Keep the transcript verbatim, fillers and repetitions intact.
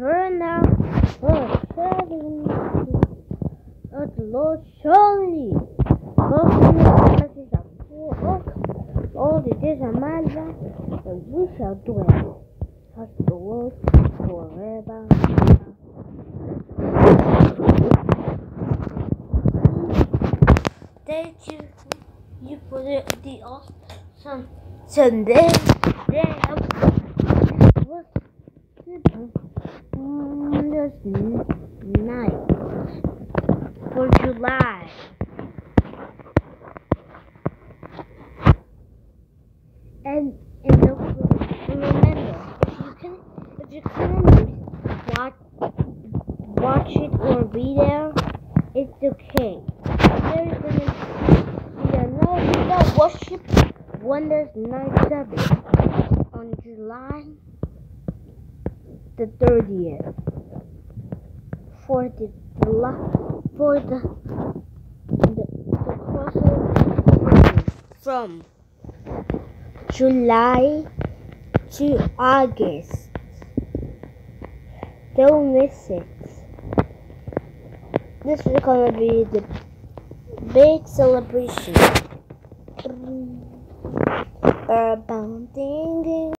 turn now. Oh, Charlie. Oh, the Lord Charlie. Oh, all the days of my life, and we shall dwell at the Lord forever. Thank you, you for the, the awesome Sunday. Day of was the night for July. And and don't remember, if you can if you couldn't watch watch it or read it, it's okay. There's gonna be another worship Wonders Night service on July the thirtieth for the for the the, the crossover from July to August. Don't miss it. This is gonna be the big celebration. Ding ding.